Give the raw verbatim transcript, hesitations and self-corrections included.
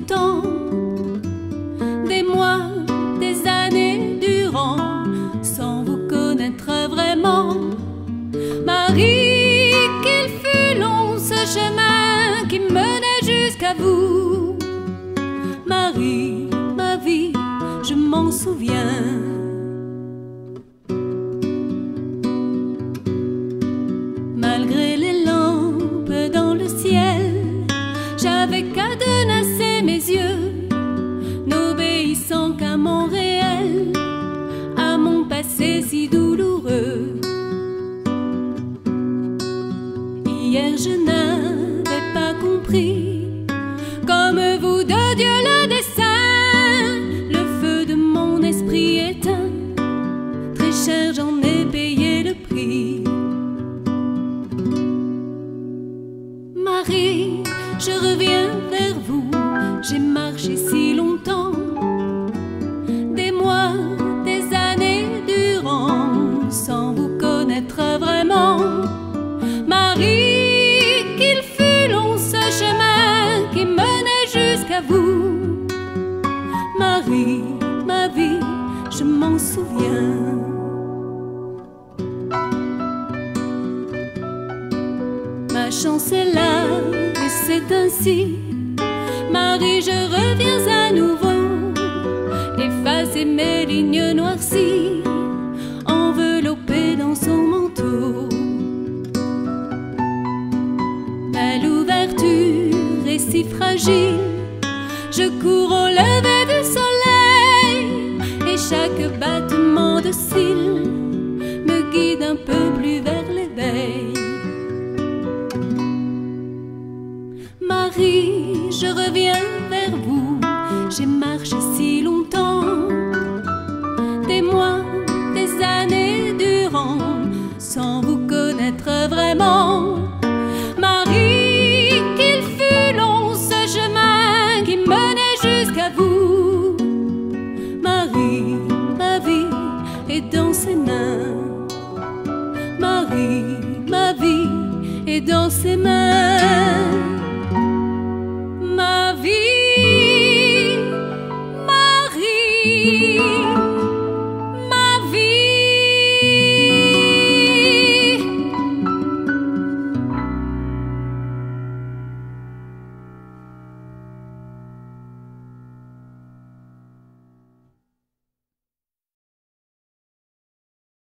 longtemps, des mois, des années durant, sans vous connaître vraiment. Marie, qu'il fut long ce chemin qui menait jusqu'à vous. Marie, ma vie, je m'en souviens. Malgré les lampes dans le ciel, j'avais cadenassé mes yeux, n'obéissant qu'à mon réel, à mon passé si douloureux. Hier je n'avais pas compris, comme vous de Dieu le dessein, le feu de mon esprit éteint, très cher j'en ai payé le prix. Marie, je reviens vers vous, j'ai marché si longtemps, des mois, des années durant, sans vous connaître vraiment. Marie, qu'il fut long ce chemin qui menait jusqu'à vous. Marie, ma vie, je m'en souviens. Ma chance est là et c'est ainsi. Marie, je reviens à nouveau, effacer mes lignes noircies, enveloppées dans son manteau. Belle ouverture est si fragile, je cours au lever du soleil, et chaque battement de cils me guide un peu plus vers l'éveil. Marie, je reviens vers vous, j'ai marché si longtemps, des mois, des années durant, sans vous connaître vraiment. Marie, qu'il fut long ce chemin qui menait jusqu'à vous. Marie, ma vie est dans ses mains. Marie, ma vie est dans ses mains.